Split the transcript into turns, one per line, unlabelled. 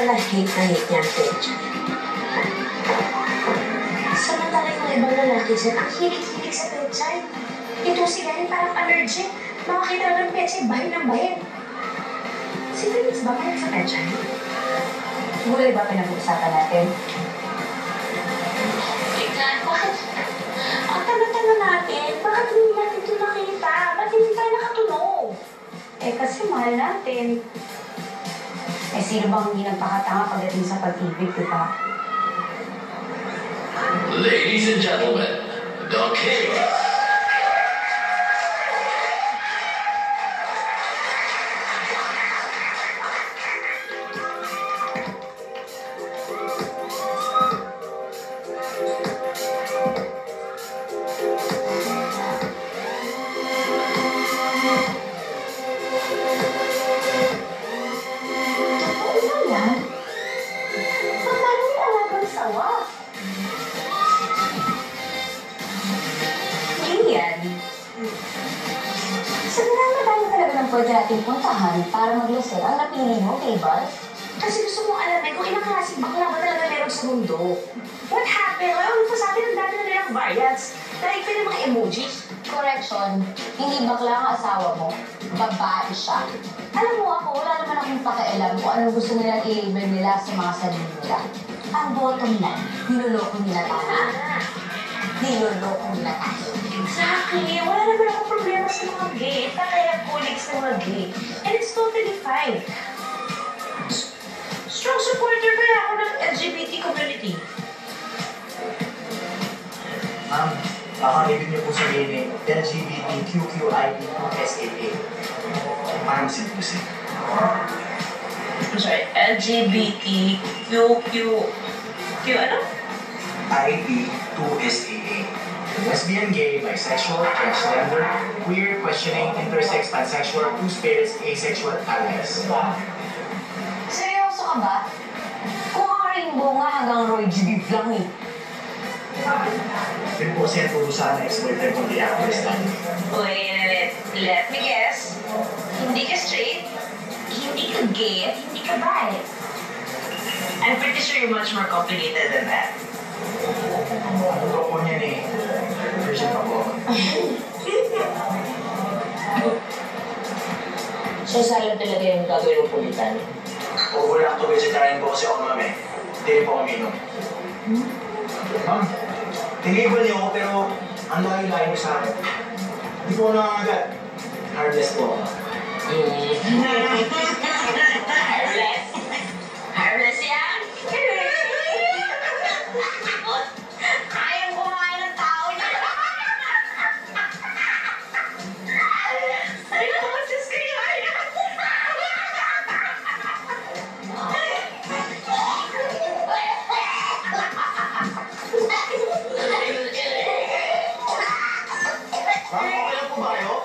pala hate na hate niya ang picture. Samantala yung ibang lalaki dyan, ang higit-higit sa pechay. Ito si Gary parang allergic. Makakita lang ng pechay, bahin ng bahin. Si Reyes ba parang sa pechay?
Muli ba pinag-uusapan natin?
Tingnan, bakit? Ang tanga-tanga natin, bakit hindi natin ito nakita? Ba't hindi tayo nakatunog?
Eh kasi mahal natin. Eh sino bang hindi nagpakatanga pagdating sa pag-ibig, diba?
Ladies and gentlemen, the king.
Lianne, sabi na madami talaga ng pwede natin puntahan para maglasal. Ang napili mo, kay Bar?
Kasi gusto mong alamin kung ilang klaseng bakla ba talaga meron sa mundo. What happened? Ano pa sa atin ang dami na nilang variants? Dahil pa ng mga emojis.
Correction, hindi bakla ang asawa mo. Babae siya. Alam mo ako, wala naman akong pakialam kung anong gusto nilang i-label nila sa mga sarili nila. Ang bottom line, niloloko nila tayo. Niloloko nila tayo.
Exactly. Wala naman akong problema sa mga gay. Kaya colleagues ng mga gay. And it's totally fine. Strong supporter kaya ako ng LGBT community.
Ma'am, baka ibig niyo po sabihin LGBTQQIP2SAA. Parang simple.
I'm sorry, LGBTQQ ano?
IP2SAA. Lesbian, gay, bisexual, transgender, queer, questioning, intersex, pansexual, two-spirits, asexual, allies.
Seryoso ka ba? Kung ang rainbow nga hanggang Roy G. lang eh.
Yun po siya turo sa ex-boyfriend kong di-actress lang.
Wait, let me guess. Hindi ka straight, hindi ka gay, at hindi ka bi. I'm pretty sure you're much more complicated than that.
Ang totoo po niyan eh. Virgin pa po.
So, saan talaga yung gagawin mo pulitan?
Overlap to vegetarian po kasi ako, ma'am eh. Hindi rin po kami inom. Ma'am, tinibol niyo ako pero ang layo-layo niyo sa akin. Hindi po ako nangangagat. Harmless po ako.
Harmless? Harmless yan? Ayaw kumain ng tao niya. Ay, boses kayo.
Ma'am, okay lang po ba kayo?